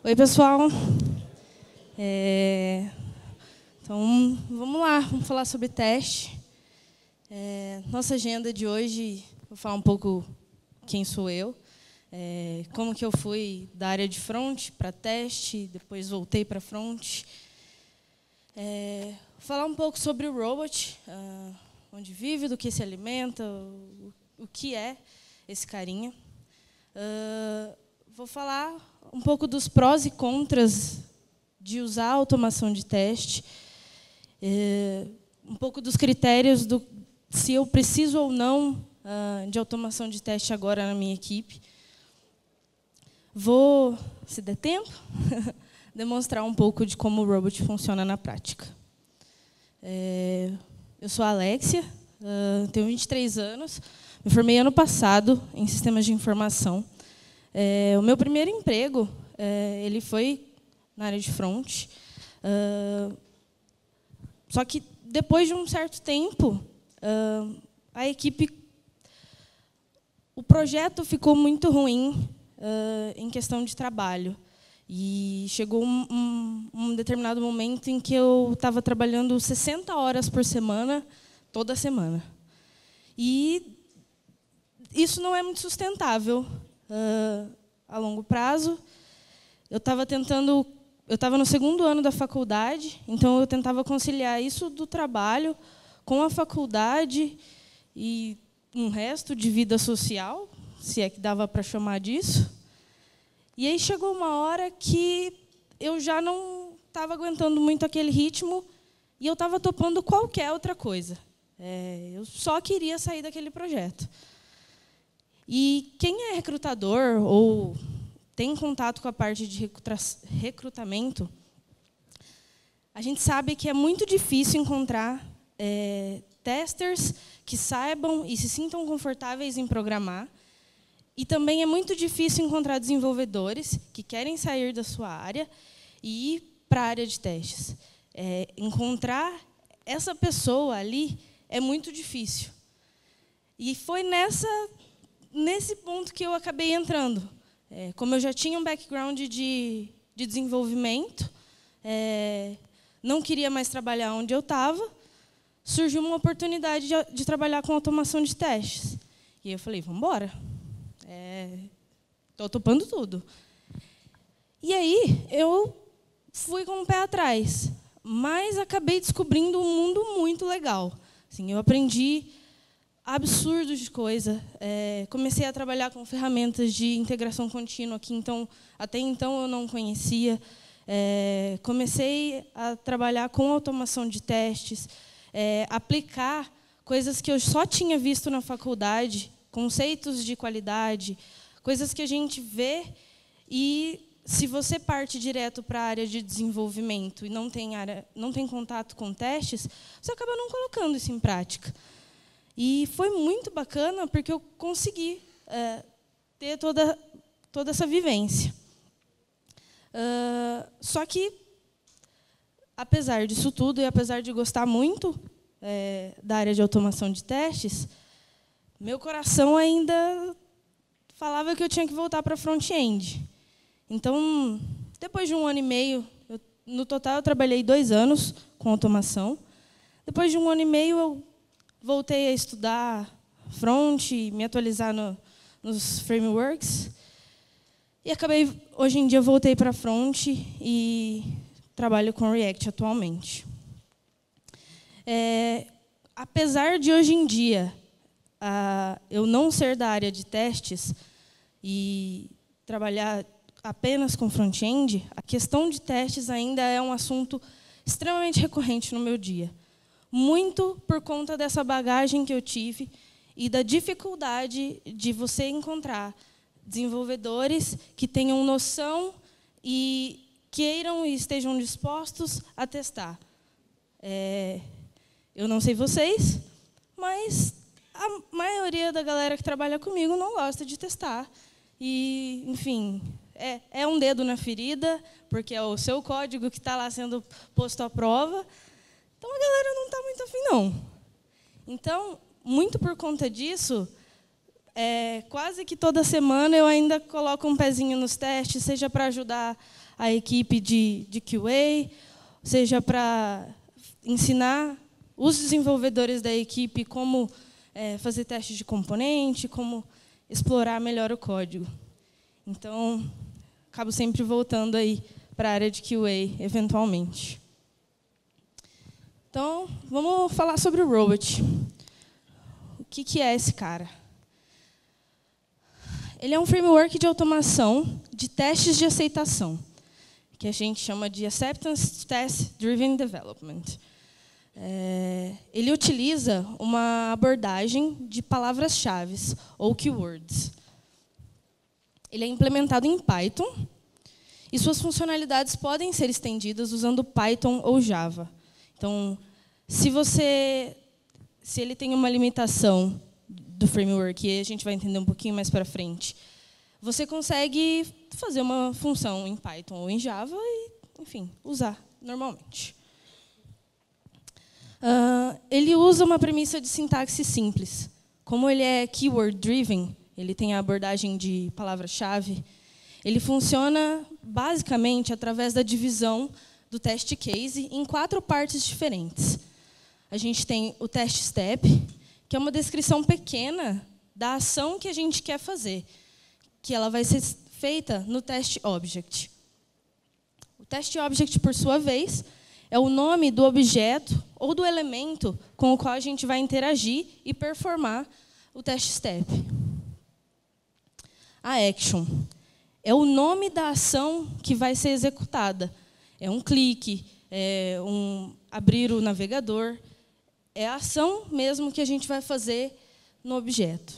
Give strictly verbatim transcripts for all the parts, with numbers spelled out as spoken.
Oi, pessoal. É... Então, vamos lá, vamos falar sobre teste. É... Nossa agenda de hoje, vou falar um pouco quem sou eu, é... como que eu fui da área de front para teste, depois voltei para front. É... Vou falar um pouco sobre o robot, uh, onde vive, do que se alimenta, o, o que é esse carinha. Uh, vou falar um pouco dos prós e contras de usar a automação de teste, é, um pouco dos critérios do se eu preciso ou não uh, de automação de teste agora na minha equipe. Vou, se der tempo, demonstrar um pouco de como o robot funciona na prática. É, eu sou a Alexia, uh, tenho vinte e três anos, me formei ano passado em sistemas de informação. É, o meu primeiro emprego, é, ele foi na área de front. Uh, só que, depois de um certo tempo, uh, a equipe... O projeto ficou muito ruim uh, em questão de trabalho. E chegou um, um, um determinado momento em que eu estava trabalhando sessenta horas por semana, toda semana. E isso não é muito sustentável. Uh, a longo prazo, eu estava tentando, eu estava no segundo ano da faculdade, então eu tentava conciliar isso do trabalho com a faculdade e um resto de vida social, se é que dava para chamar disso. E aí chegou uma hora que eu já não estava aguentando muito aquele ritmo e eu estava topando qualquer outra coisa. É, eu só queria sair daquele projeto. E quem é recrutador ou tem contato com a parte de recrutamento, a gente sabe que é muito difícil encontrar é, testers que saibam e se sintam confortáveis em programar. E também é muito difícil encontrar desenvolvedores que querem sair da sua área e ir para a área de testes. É, encontrar essa pessoa ali é muito difícil. E foi nessa... nesse ponto que eu acabei entrando. É, como eu já tinha um background de, de desenvolvimento, é, não queria mais trabalhar onde eu estava, surgiu uma oportunidade de, de trabalhar com automação de testes. E eu falei, vamos embora. Estou topando tudo. E aí, eu fui com o pé atrás, mas acabei descobrindo um mundo muito legal. Assim, eu aprendi absurdo de coisa. É, comecei a trabalhar com ferramentas de integração contínua, que então, até então eu não conhecia. É, comecei a trabalhar com automação de testes, é, aplicar coisas que eu só tinha visto na faculdade, conceitos de qualidade, coisas que a gente vê e, se você parte direto para a área de desenvolvimento e não tem, área, não tem contato com testes, você acaba não colocando isso em prática. E foi muito bacana, porque eu consegui é, ter toda, toda essa vivência. Uh, só que, apesar disso tudo, e apesar de gostar muito é, da área de automação de testes, meu coração ainda falava que eu tinha que voltar para front-end. Então, depois de um ano e meio, eu, no total eu trabalhei dois anos com automação. Depois de um ano e meio, eu voltei a estudar front, me atualizar no, nos frameworks. E acabei, hoje em dia, voltei para front e trabalho com React atualmente. É, apesar de, hoje em dia, a, eu não ser da área de testes e trabalhar apenas com front-end, a questão de testes ainda é um assunto extremamente recorrente no meu dia. Muito por conta dessa bagagem que eu tive e da dificuldade de você encontrar desenvolvedores que tenham noção e queiram e estejam dispostos a testar. É, eu não sei vocês, mas a maioria da galera que trabalha comigo não gosta de testar. E, enfim, é, é um dedo na ferida, porque é o seu código que está lá sendo posto à prova. Então, a galera não está muito afim, não. Então, muito por conta disso, é, quase que toda semana eu ainda coloco um pezinho nos testes, seja para ajudar a equipe de, de Q A, seja para ensinar os desenvolvedores da equipe como é, fazer testes de componente, como explorar melhor o código. Então, acabo sempre voltando aí para a área de Q A, eventualmente. Então, vamos falar sobre o Robot. O que, que é esse cara? Ele é um framework de automação de testes de aceitação, que a gente chama de Acceptance Test Driven Development. É, ele utiliza uma abordagem de palavras-chave, ou keywords. Ele é implementado em Python, e suas funcionalidades podem ser estendidas usando Python ou Java. Então, se você, se ele tem uma limitação do framework, e a gente vai entender um pouquinho mais para frente, você consegue fazer uma função em Python ou em Java e, enfim, usar normalmente. Uh, ele usa uma premissa de sintaxe simples. Como ele é keyword-driven, ele tem a abordagem de palavra-chave, ele funciona basicamente através da divisão do test case em quatro partes diferentes. A gente tem o test step, que é uma descrição pequena da ação que a gente quer fazer, que ela vai ser feita no test object. O test object, por sua vez, é o nome do objeto ou do elemento com o qual a gente vai interagir e performar o test step. A action é o nome da ação que vai ser executada. É um clique, é um abrir o navegador. É a ação mesmo que a gente vai fazer no objeto.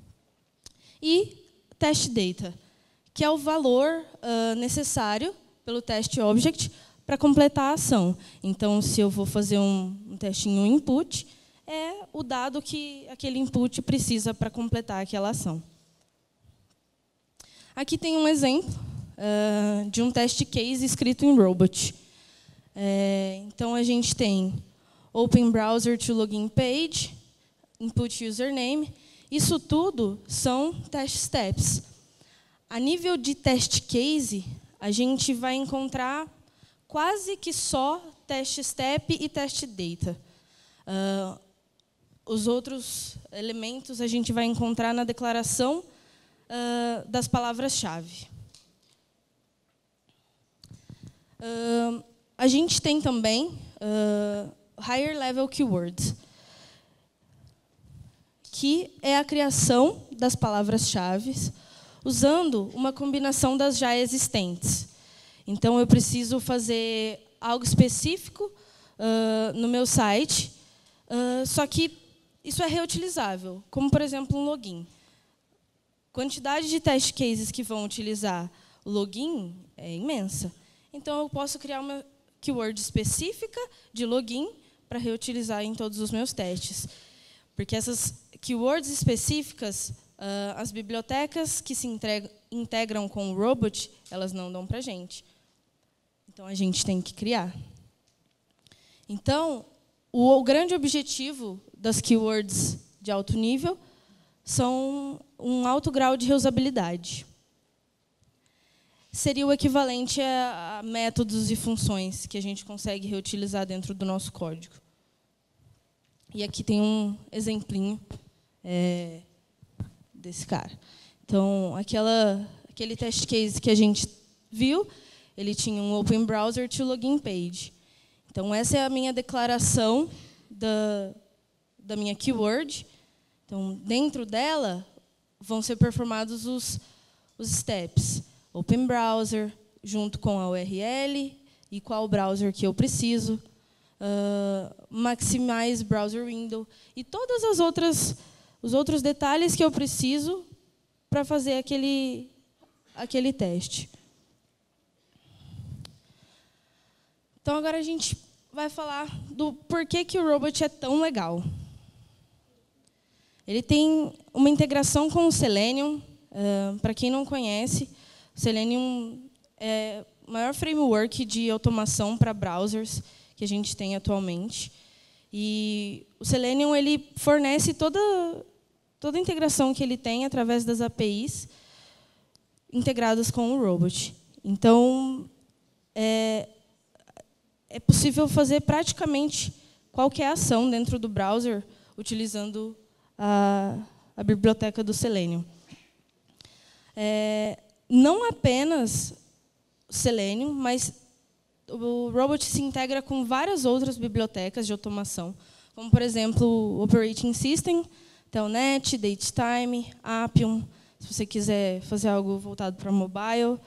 E test data, que é o valor uh, necessário pelo test object para completar a ação. Então, se eu vou fazer um, um testinho input, é o dado que aquele input precisa para completar aquela ação. Aqui tem um exemplo uh, de um test case escrito em Robot. É, então, a gente tem Open Browser to Login Page, Input Username. Isso tudo são test steps. A nível de test case, a gente vai encontrar quase que só test step e test data. Uh, os outros elementos a gente vai encontrar na declaração uh, das palavras-chave. Uh, a gente tem também uh, higher level keywords, que é a criação das palavras-chave usando uma combinação das já existentes. Então, eu preciso fazer algo específico uh, no meu site, uh, só que isso é reutilizável, como, por exemplo, um login. Quantidade de test cases que vão utilizar o login é imensa. Então, eu posso criar uma keyword específica de login para reutilizar em todos os meus testes. Porque essas keywords específicas, uh, as bibliotecas que se integram, integram com o Robot, elas não dão para a gente. Então, a gente tem que criar. Então, o, o grande objetivo das keywords de alto nível são um alto grau de reusabilidade. Seria o equivalente a, a métodos e funções que a gente consegue reutilizar dentro do nosso código. E aqui tem um exemplinho é, desse cara. Então, aquela, aquele test case que a gente viu, ele tinha um Open Browser to Login Page. Então, essa é a minha declaração da, da minha keyword. Então, dentro dela, vão ser performados os, os steps. Open Browser, junto com a U R L, e qual browser que eu preciso. Uh, maximize Browser Window. E todas as outras, os outros detalhes que eu preciso para fazer aquele, aquele teste. Então, agora a gente vai falar do porquê que o Robot é tão legal. Ele tem uma integração com o Selenium. Uh, para quem não conhece, o Selenium é o maior framework de automação para browsers que a gente tem atualmente. E o Selenium ele fornece toda, toda a integração que ele tem através das A P Is integradas com o Robot. Então, é, é possível fazer praticamente qualquer ação dentro do browser utilizando a, a biblioteca do Selenium. É, não apenas Selenium, mas o Robot se integra com várias outras bibliotecas de automação, como, por exemplo, o Operating System, Telnet, Datetime, Appium, se você quiser fazer algo voltado para mobile.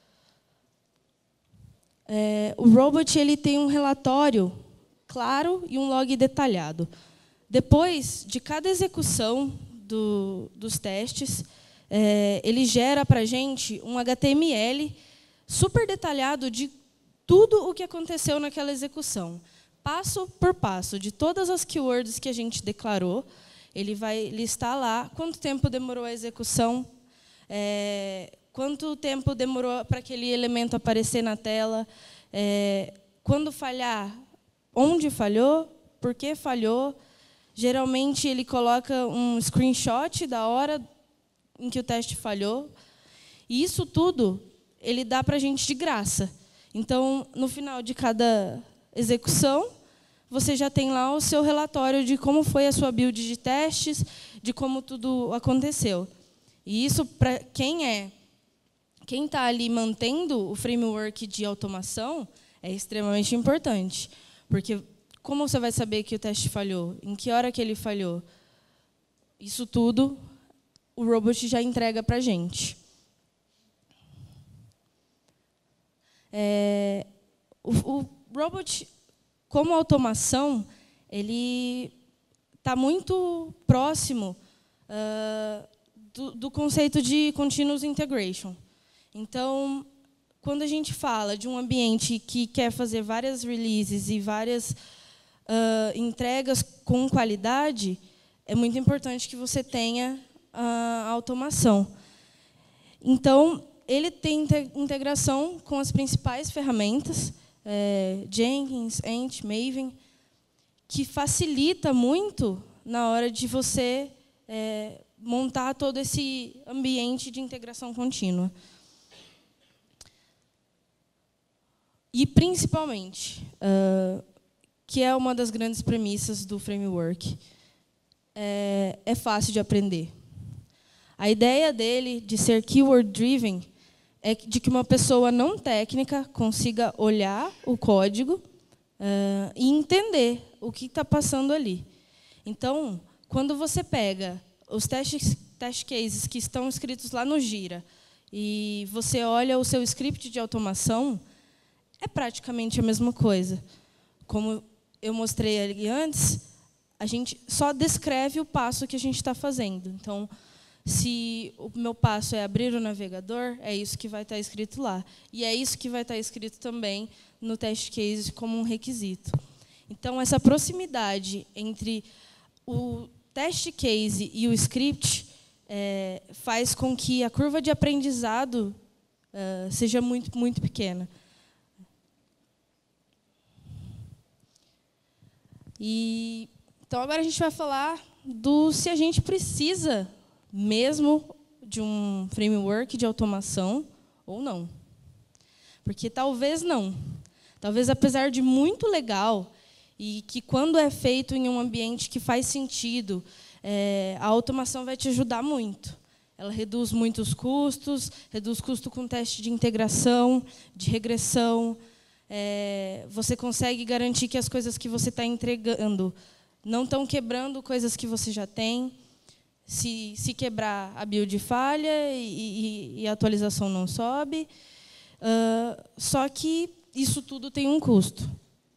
É, o Robot ele tem um relatório claro e um log detalhado. Depois de cada execução do, dos testes, é, ele gera para a gente um H T M L super detalhado de tudo o que aconteceu naquela execução. Passo por passo, de todas as keywords que a gente declarou, ele vai listar lá quanto tempo demorou a execução, é, quanto tempo demorou para aquele elemento aparecer na tela, é, quando falhar, onde falhou, por que falhou. Geralmente, ele coloca um screenshot da hora em que o teste falhou. E isso tudo ele dá para a gente de graça. Então, no final de cada execução, você já tem lá o seu relatório de como foi a sua build de testes, de como tudo aconteceu. E isso, para quem é, quem está ali mantendo o framework de automação, é extremamente importante. Porque como você vai saber que o teste falhou? Em que hora que ele falhou? Isso tudo, o Robot já entrega para a gente. É, o, o Robot, como automação, ele está muito próximo uh, do, do conceito de continuous integration. Então, quando a gente fala de um ambiente que quer fazer várias releases e várias uh, entregas com qualidade, é muito importante que você tenha a automação. Então, ele tem integração com as principais ferramentas, é, Jenkins, Ant, Maven, que facilita muito na hora de você é, montar todo esse ambiente de integração contínua. E, principalmente, uh, que é uma das grandes premissas do framework, é, é fácil de aprender. A ideia dele de ser keyword-driven é de que uma pessoa não técnica consiga olhar o código uh, e entender o que está passando ali. Então, quando você pega os testes, test cases que estão escritos lá no Jira e você olha o seu script de automação, é praticamente a mesma coisa. Como eu mostrei ali antes, a gente só descreve o passo que a gente está fazendo. Então, se o meu passo é abrir o navegador, é isso que vai estar escrito lá. E é isso que vai estar escrito também no test case como um requisito. Então, essa proximidade entre o test case e o script é, faz com que a curva de aprendizado uh, seja muito, muito pequena. E, então, agora a gente vai falar do se a gente precisa mesmo de um framework de automação ou não. Porque talvez não. Talvez, apesar de muito legal, e que quando é feito em um ambiente que faz sentido, é, a automação vai te ajudar muito. Ela reduz muitos custos, reduz custo com teste de integração, de regressão. É, você consegue garantir que as coisas que você está entregando não estão quebrando coisas que você já tem. Se, se quebrar, a build falha e, e, e a atualização não sobe. Uh, só que isso tudo tem um custo.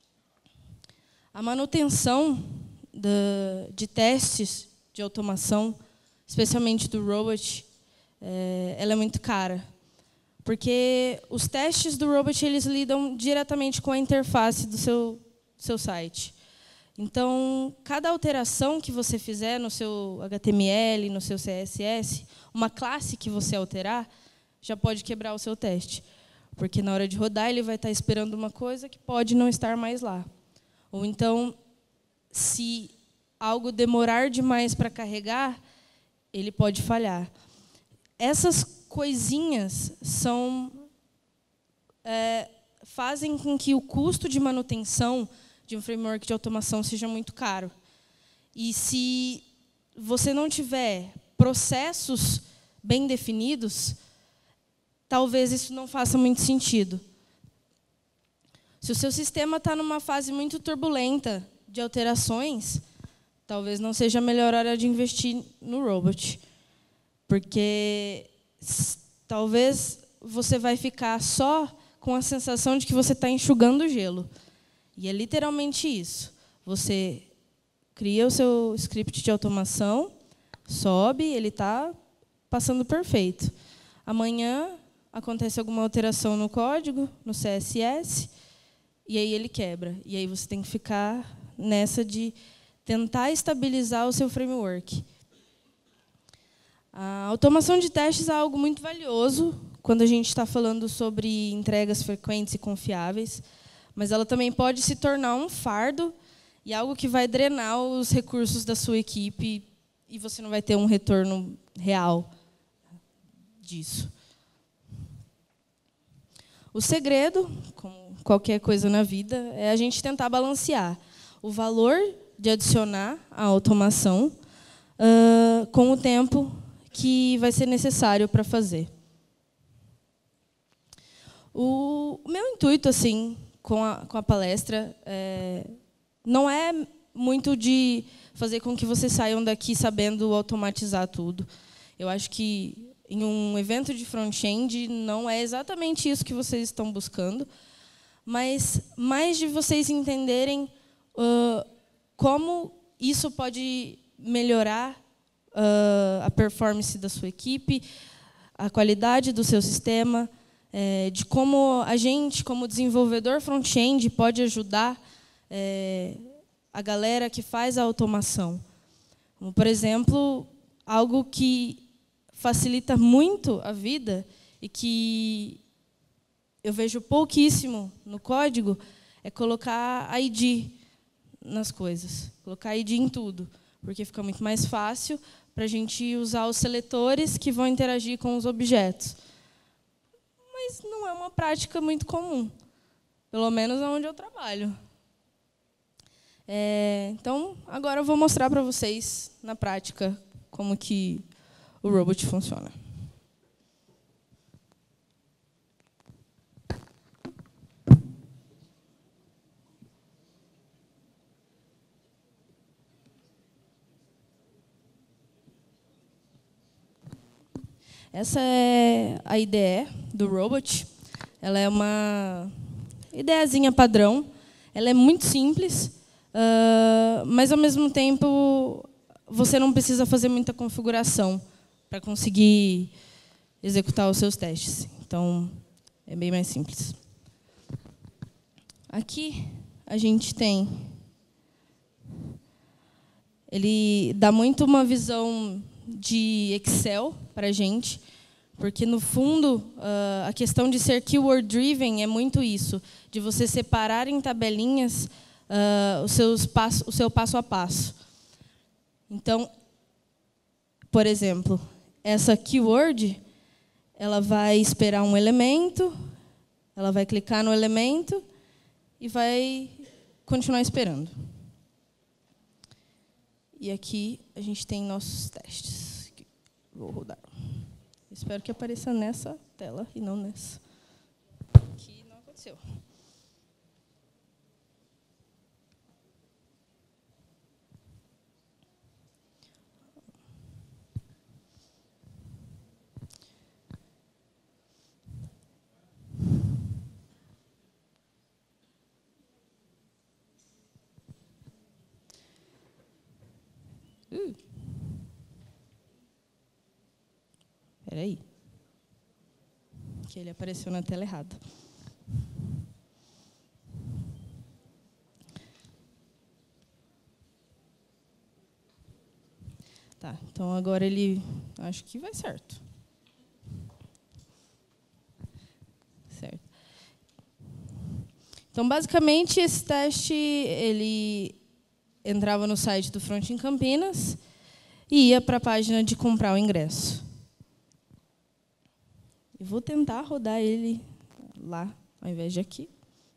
A manutenção da, de testes de automação, especialmente do Robot, é, ela é muito cara. Porque os testes do Robot eles lidam diretamente com a interface do seu, seu site. Então, cada alteração que você fizer no seu H T M L, no seu C S S, uma classe que você alterar, já pode quebrar o seu teste. Porque na hora de rodar, ele vai estar esperando uma coisa que pode não estar mais lá. Ou então, se algo demorar demais para carregar, ele pode falhar. Essas coisinhas são, é, fazem com que o custo de manutenção de um framework de automação seja muito caro. E se você não tiver processos bem definidos, talvez isso não faça muito sentido. Se o seu sistema está numa fase muito turbulenta de alterações, talvez não seja a melhor hora de investir no robot. Porque talvez você vai ficar só com a sensação de que você está enxugando gelo. E é literalmente isso. Você cria o seu script de automação, sobe, ele está passando perfeito. Amanhã acontece alguma alteração no código, no C S S, e aí ele quebra. E aí você tem que ficar nessa de tentar estabilizar o seu framework. A automação de testes é algo muito valioso quando a gente está falando sobre entregas frequentes e confiáveis, mas ela também pode se tornar um fardo e algo que vai drenar os recursos da sua equipe e você não vai ter um retorno real disso. O segredo, como qualquer coisa na vida, é a gente tentar balancear o valor de adicionar a automação uh, com o tempo que vai ser necessário para fazer. O, o meu intuito, assim, com a, com a palestra, é, não é muito de fazer com que vocês saiam daqui sabendo automatizar tudo. Eu acho que em um evento de front-end não é exatamente isso que vocês estão buscando, mas mais de vocês entenderem uh, como isso pode melhorar uh, a performance da sua equipe, a qualidade do seu sistema, é, de como a gente, como desenvolvedor front-end, pode ajudar é, a galera que faz a automação. Como, por exemplo, algo que facilita muito a vida e que eu vejo pouquíssimo no código é colocar I D nas coisas, colocar I D em tudo, porque fica muito mais fácil para a gente usar os seletores que vão interagir com os objetos. Mas não é uma prática muito comum, pelo menos onde eu trabalho. É, então, agora eu vou mostrar para vocês, na prática, como que o robot funciona. Essa é a I D E do robot. Ela é uma ideiazinha padrão. Ela é muito simples, uh, mas, ao mesmo tempo, você não precisa fazer muita configuração para conseguir executar os seus testes. Então, é bem mais simples. Aqui, a gente tem... Ele dá muito uma visão de Excel para a gente, porque, no fundo, a questão de ser keyword-driven é muito isso, de você separar em tabelinhas os seus passo, o seu passo a passo. Então, por exemplo, essa keyword, ela vai esperar um elemento, ela vai clicar no elemento e vai continuar esperando. E aqui a gente tem nossos testes. Vou rodar. Espero que apareça nessa tela e não nessa. Aqui não aconteceu. Uh. Espera aí. Que ele apareceu na tela errada. Tá, então agora ele... Acho que vai certo. Certo. Então, basicamente, esse teste, ele entrava no site do Front em Campinas, e ia para a página de comprar o ingresso. Eu vou tentar rodar ele lá, ao invés de aqui.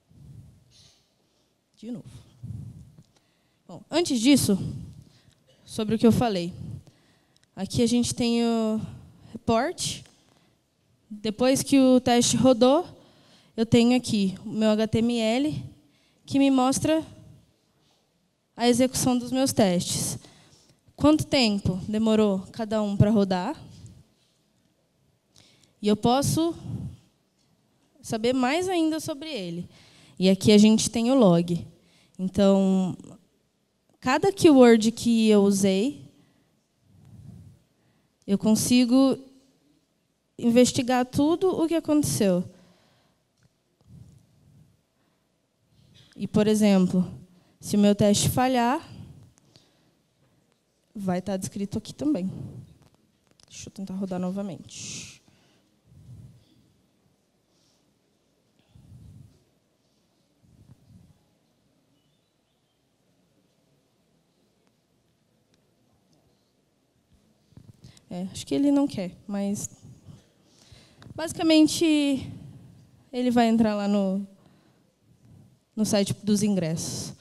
De novo. Bom, antes disso, sobre o que eu falei. Aqui a gente tem o report. Depois que o teste rodou, eu tenho aqui o meu H T M L, que me mostra a execução dos meus testes. Quanto tempo demorou cada um para rodar? E eu posso saber mais ainda sobre ele. E aqui a gente tem o log. Então, cada keyword que eu usei, eu consigo investigar tudo o que aconteceu. E, por exemplo, se o meu teste falhar, vai estar descrito aqui também. Deixa eu tentar rodar novamente. É, acho que ele não quer, mas basicamente ele vai entrar lá no, no site dos ingressos.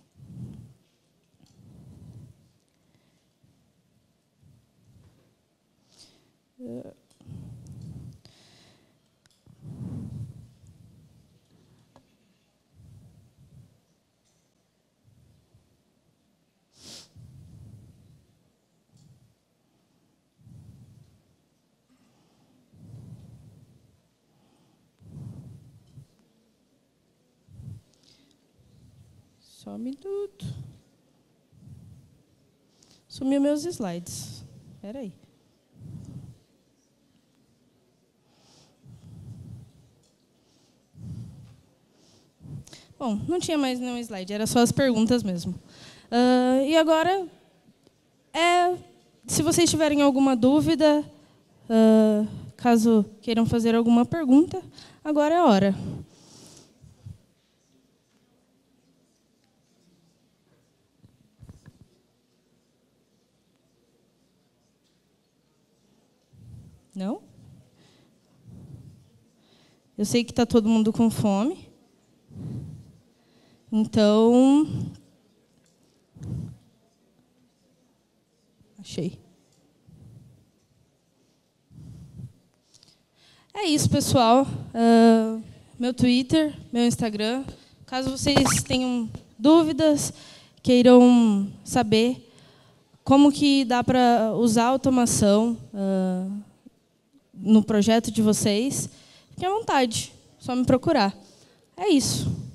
Só um minuto. Sumiu meus slides. Espera aí. Bom, não tinha mais nenhum slide, era só as perguntas mesmo. Uh, e agora, é, se vocês tiverem alguma dúvida, uh, caso queiram fazer alguma pergunta, agora é a hora. Não? Eu sei que está todo mundo com fome. Então, achei. É isso, pessoal. Uh, meu Twitter, meu Instagram. Caso vocês tenham dúvidas, queiram saber como que dá para usar a automação uh, no projeto de vocês, fiquem à vontade, só me procurar. É isso.